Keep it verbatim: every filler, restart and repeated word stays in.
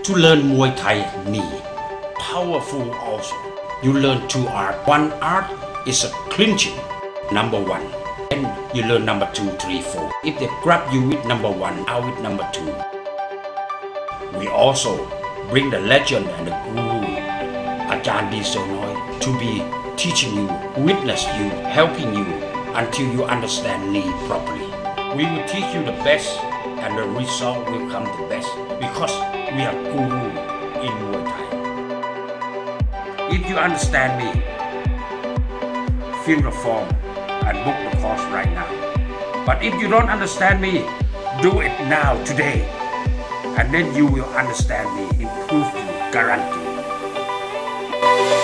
to learn Muay Thai knee. Powerful also. You learn two art. One art is a clinching, number one. Then you learn number two, three, four. If they grab you with number one, out with number two. We also bring the legend and the guru, Ajahn Lee Sonoi, to be teaching you, witness you, helping you until you understand knee properly. We will teach you the best and the result will come the best because we are guru in Muay Thai. If you understand me, fill the form and book the course right now. But if you don't understand me, do it now, today. And then you will understand me, improve you, guarantee.